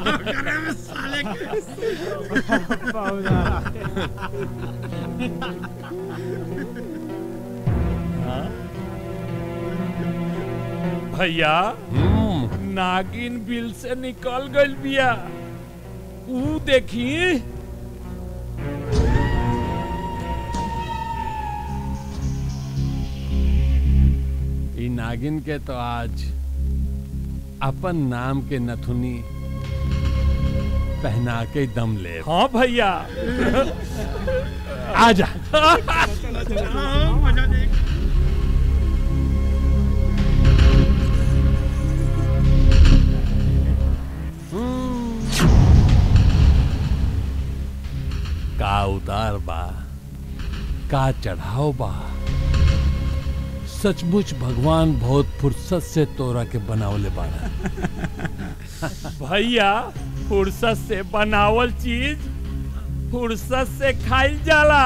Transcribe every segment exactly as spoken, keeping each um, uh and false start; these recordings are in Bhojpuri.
साले भैया नागिन बिल से निकल गई बिया। ऊ देखी ई नागिन के तो आज अपन नाम के नथुनी पहना के दम ले। हाँ भैया आजा। मजा देख। का उतार बा, का चढ़ाव बा। सचमुच भगवान बहुत फुर्सत से तोरा के बनावले बाड़ा। भैया फुर्सत से बनावल चीज फुर्सत से खाइल जाला।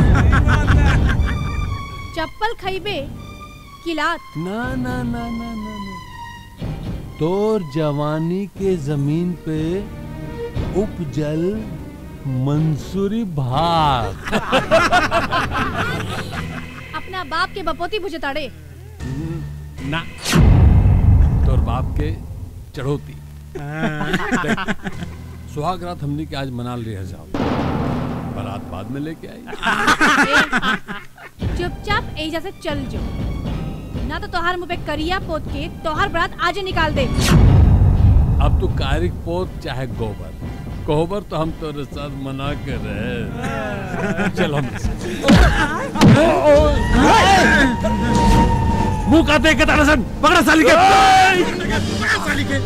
चप्पल खइबे कि लात? ना ना ना ना ना ना। तोर जवानी के जमीन पे उपजल मंसूरी भात। अपना बाप के बपोती भुजताड़े। ना तोर बाप के चढ़ोती। सुहाग रात हमने के आज मना ले जाओ, बारात बाद में लेके आई। चुपचाप एजा से चल जो, ना तो तोहार मुंह पे करिया पोत के तोहार बारात आज निकाल दे। अब तू कारिक पोत चाहे गोबर, कोहबर तो हम तेरे साथ मना कर रहे। चल हम मुंह का देख के तारासन पकड़ा साली के। पकड़ा साली के।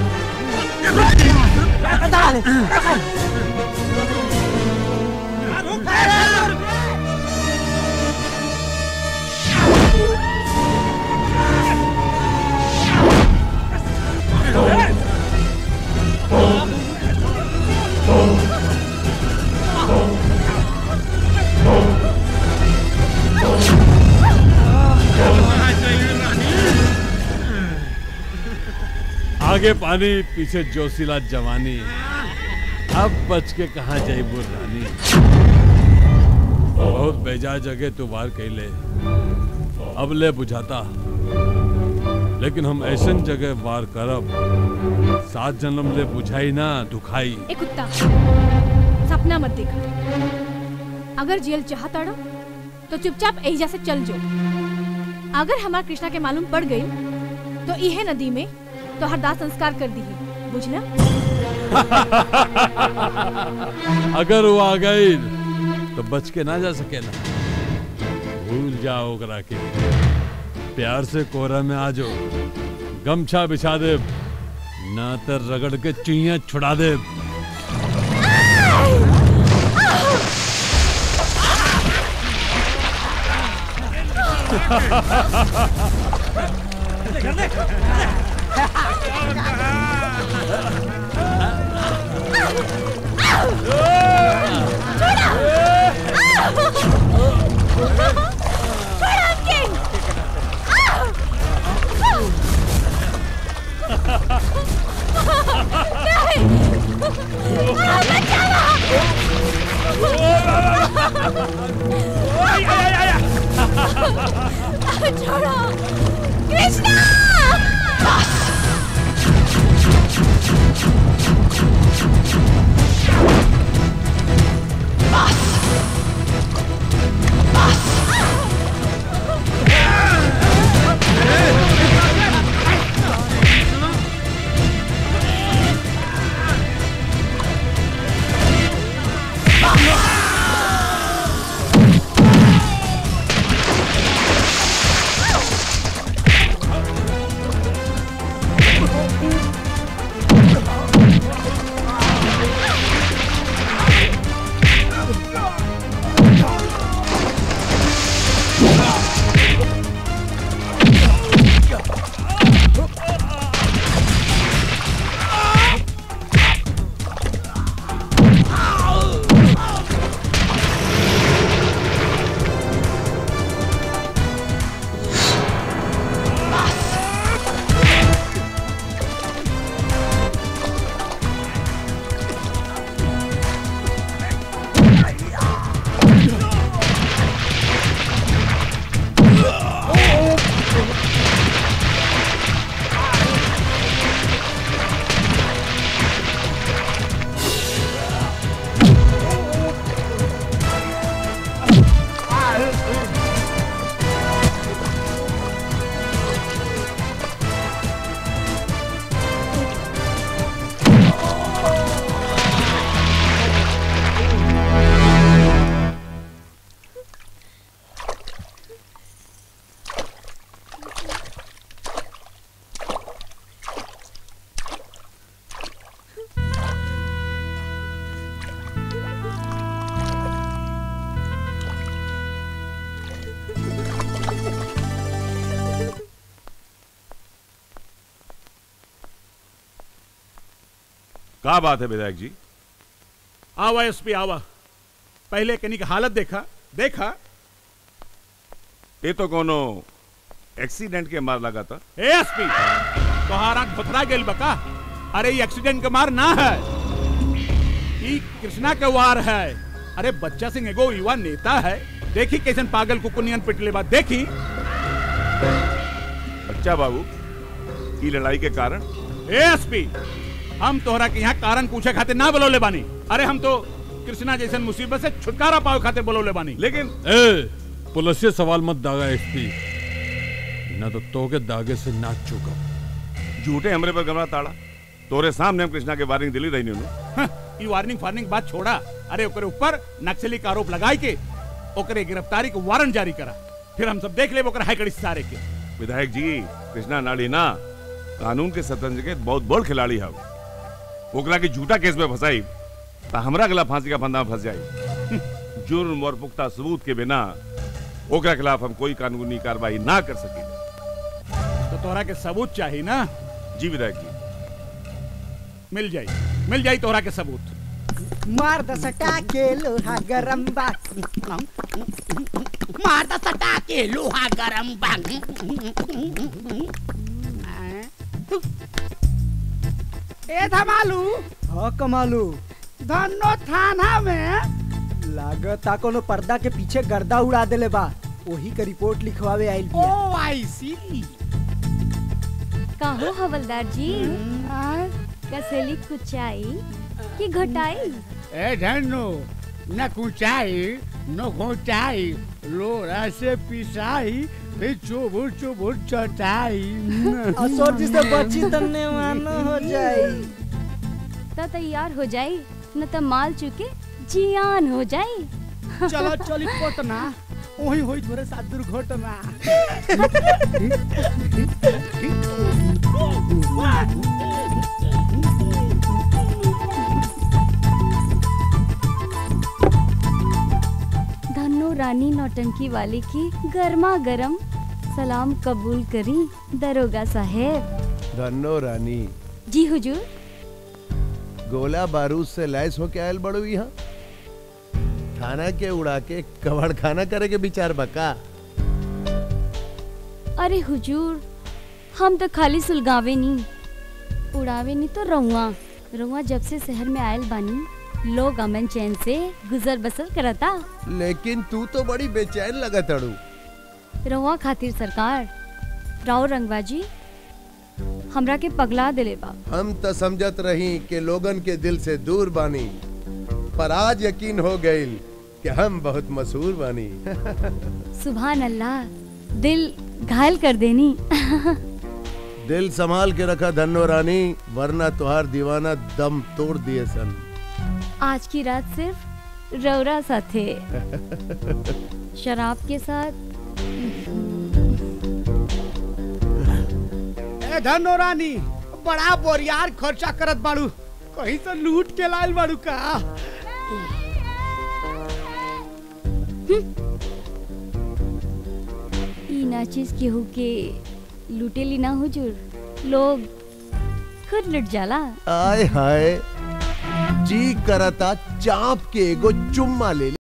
आगे पानी पीछे जोशीला जवानी, अब बच के कहाँ जाइबू रानी। बहुत बेजा जगह तू वार कैले, अब ले बुझाता, लेकिन हम ऐसा जगह वार करब सात जन्म ले बुझाई ना दुखाई। ए कुत्ता, सपना मत देख। अगर जेल चाहता डो, तो चुपचाप एजा से चल जो। अगर हमार कृष्णा के मालूम पड़ गई तो इहे नदी में तो हर दाह संस्कार कर दी, बुझना। अगर वो आ गई तो बच के ना जा सके ना। भूल जाओ करा के, प्यार से कोरा में आ जाओ, गमछा बिछा दे, ना तो रगड़ के चुइयां छुड़ा दे। छोड़ो कृष्णा। क्या बात है विधायक जी? आवा एसपी आवा, पहले कनी की हालत देखा देखा ये तो कोनो एक्सीडेंट के मार लगा था। ए एसपी तोहारा भथरा गेल बका। अरे ये एक्सीडेंट के मार ना है, ये कृष्णा के वार है। अरे बच्चा सिंह एगो युवा नेता है, देखी कैसन पागल कुकुनियन पिटले बात देखी। बच्चा बाबू की लड़ाई के कारण? ए एसपी हम तोहरा के यहाँ कारण पूछे खातिर ना बोलौले बानी। अरे हम तो कृष्णा जैसन मुसीबत से छुटकारा पावे खातिर बोलौले बानी। लेकिन ए पुलिस सवाल मत दागा एसपी, ना तो तो के दागे से नाच चुका। झूठे हमरे पर गमरा ताड़ा, तोरे सामने हम कृष्णा के वार्निंग दिली रही नहीं। ये वार्निंग फार्निंग बात छोड़ा। अरे ओकरे ऊपर नक्सली का आरोप लगाई के ओकरे गिरफ्तारी को वारंट जारी करा, फिर हम सब देख ले ओकरा हाई कड़ी सारे के। विधायक जी कृष्णा नाड़ी ना कानून के शतरंज के बहुत बड़ खिलाड़ी है। ओकरा के झूठा केस में फंसाई तो हमरा गला फांसी का फंदा फंस जाई। जुर्म और पुख्ता सबूत के बिना ओकरा खिलाफ हम कोई कानूनी कार्रवाई ना कर सके। तो तोहरा के सबूत चाहिए ना? जी विधायक जी, मिल जाई मिल जाई तोहरा के सबूत। मार द सटा के लोहा गरम बा, मार द सटा के लोहा गरम बा। ए धमालू। हाँ कमालू। धनो थाना में लागता कोनो पर्दा के पीछे गर्दा उड़ा देले बा, वही का रिपोर्ट लिखवावे आइल बिया। ओ आई सी। काहो हवलदार जी, कसैली कुचाई कि घटाई? ए धनो न कुचाई न घोटाई, लोरा से पिसाई फिर चुबुर चुबुर चटाई। असोर जी से बची तन्ने वाना हो जाई। त तैयार हो जाई, न त माल चुके जियान हो जाई। चलो चली पटना, वही होई थोड़े साथ दुर्घटना। धन्नो रानी नौटंकी वाली की गर्मा गर्म सलाम कबूल करी दरोगा साहेब। धन्नो रानी। जी हुजूर। गोला बारूद से लैस होके आयल बड़ू यहाँ, थाना के उड़ा के कबाड़ खाना करे के विचार बका? अरे हुजूर हम तो खाली सुलगावे नी उड़ावे नी तो रहुआ रहुआ जब से शहर में आयल बानी लोग अमन चैन से गुजर बसर करता। लेकिन तू तो बड़ी बेचैन लगत अड़ू। रहुआ खातिर सरकार राव रंगबाजी हमरा के पगला दिले बा। हम तो समझत रही कि लोगन के दिल से दूर बानी, पर आज यकीन हो गईल कि हम बहुत मशहूर बानी। सुभान अल्लाह, दिल घायल कर देनी। दिल संभाल के रखा धन्नो रानी, वरना तुहार दीवाना दम तोड़ दिए सन। आज की रात सिर्फ रौरा साथे, शराब के साथ। ए धनो रानी बड़ा बोरियार खर्चा करत बाड़ू, कहीं से लूट के लायल बाड़ू का? ई ना चीज केहू के लूटेली ना हुजूर, लोग खुद लुट जाला। आय हाय, जी करता चाप के एगो चुम्मा ले।